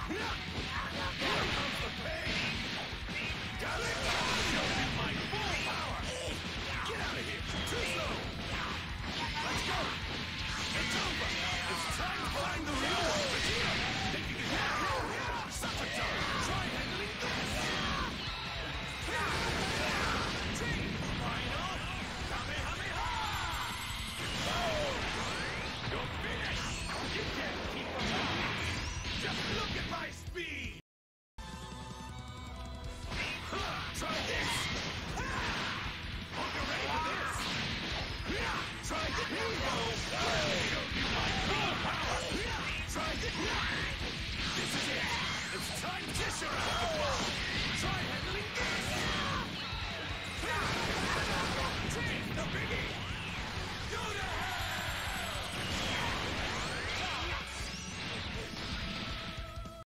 Here comes the pain! Got it! Show him my full power! Get out of here! Too slow! Let's go! It's over! It's time to find the real one! Vegeta! Making it now! Such a jump! Try handling this! Final Kamehameha! You're finished! You can't keep him out! Just look!